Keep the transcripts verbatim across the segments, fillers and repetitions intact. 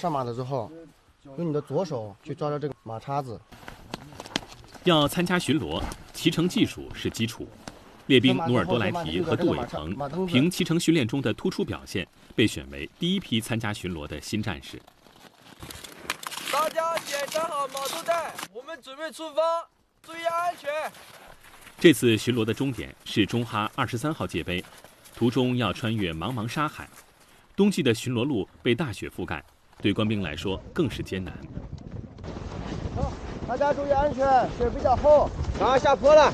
上马的时候，用你的左手去抓着这个马叉子。 要参加巡逻，骑乘技术是基础。列兵努尔多莱提和杜伟鹏凭骑乘训练中的突出表现，被选为第一批参加巡逻的新战士。 大家检查好马头带，我们准备出发，注意安全。 这次巡逻的终点是中哈二十三号界碑，途中要穿越茫茫沙海。冬季的巡逻路被大雪覆盖，对官兵来说更是艰难。 好，大家注意安全，雪比较厚，马上下坡了。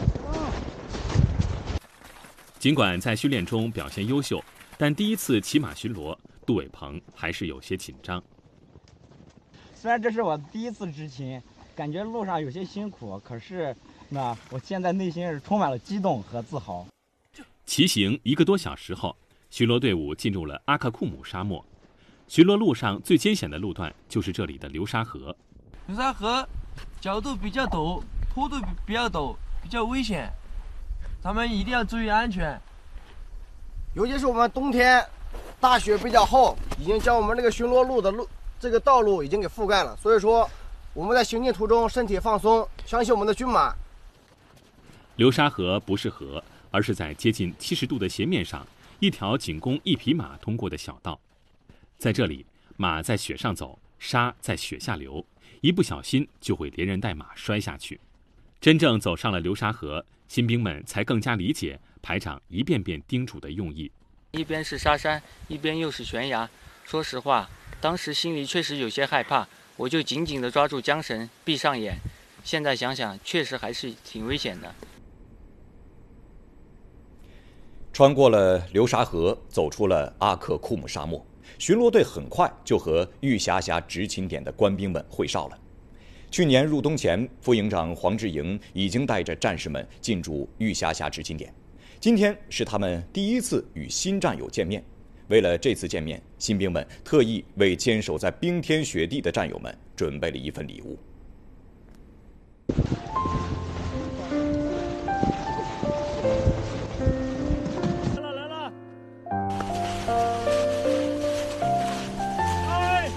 尽管在训练中表现优秀，但第一次骑马巡逻，杜伟鹏还是有些紧张。 虽然这是我第一次执勤，感觉路上有些辛苦，可是呢，我现在内心是充满了激动和自豪。 骑行一个多小时后，巡逻队伍进入了阿克库姆沙漠。巡逻路上最艰险的路段就是这里的流沙河。 流沙河角度比较陡，坡度比较陡，比较危险，咱们一定要注意安全。 尤其是我们冬天，大雪比较厚，已经将我们这个巡逻路的路这个道路已经给覆盖了。所以说，我们在行进途中身体放松，相信我们的军马。 流沙河不是河，而是在接近七十度的斜面上，一条仅供一匹马通过的小道。在这里，马在雪上走，沙在雪下流，一不小心就会连人带马摔下去。真正走上了流沙河，新兵们才更加理解排长一遍遍叮嘱的用意。 一边是沙山，一边又是悬崖。说实话，当时心里确实有些害怕，我就紧紧地抓住缰绳，闭上眼。现在想想，确实还是挺危险的。 穿过了流沙河，走出了阿克库姆沙漠，巡逻队很快就和玉霞峡执勤点的官兵们会哨了。去年入冬前，副营长黄志营已经带着战士们进驻玉霞峡执勤点。今天是他们第一次与新战友见面。为了这次见面，新兵们特意为坚守在冰天雪地的战友们准备了一份礼物。 来了来了！哎！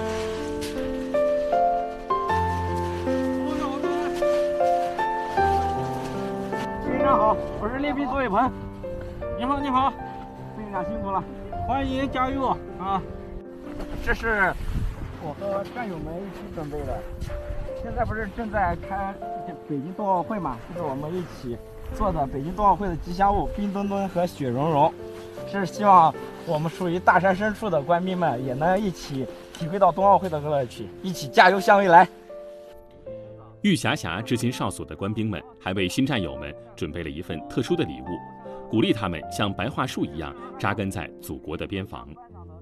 副营长好，我是列兵左伟鹏。你好，你好，副营长辛苦了，欢迎加油啊！这是我和战友们一起准备的。现在不是正在开北京冬奥会嘛？这是我们一起做的北京冬奥会的吉祥物冰墩墩和雪融融，是希望我们属于大山深处的官兵们也能一起体会到冬奥会的乐趣，一起加油向未来。 玉霞峡执勤哨所的官兵们还为新战友们准备了一份特殊的礼物，鼓励他们像白桦树一样扎根在祖国的边防。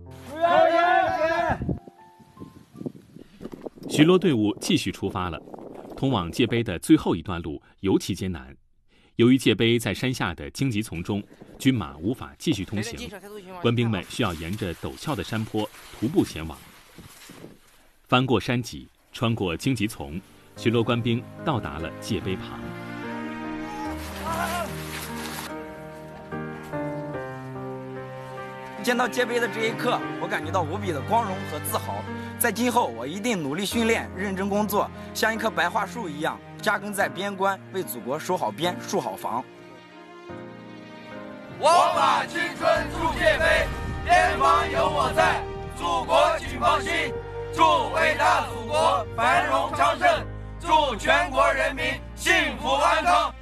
巡逻队伍继续出发了，通往界碑的最后一段路尤其艰难。由于界碑在山下的荆棘丛中，军马无法继续通行，官兵们需要沿着陡峭的山坡徒步前往。翻过山脊，穿过荆棘丛，巡逻官兵到达了界碑旁。 见到界碑的这一刻，我感觉到无比的光荣和自豪。在今后，我一定努力训练，认真工作，像一棵白桦树一样扎根在边关，为祖国守好边、戍好防。 我把青春铸界碑，边防有我在，祖国请放心。祝伟大祖国繁荣昌盛，祝全国人民幸福安康。